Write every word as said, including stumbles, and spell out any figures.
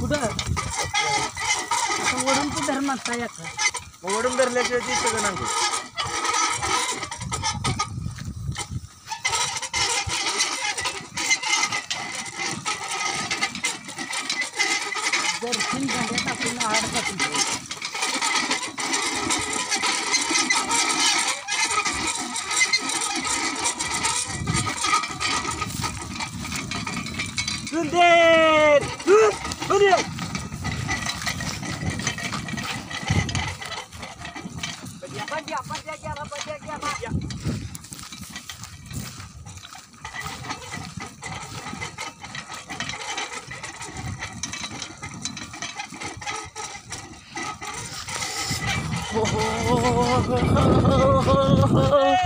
कुठं वडून तू धर्मात काय याचं वडून धरल्याशिवाय ती सगळं नाही दर्शन झाल्यात आपण आड जातो सुंदर सुंदर बंद्या बंद्या गेला बंद्या गेला हो हो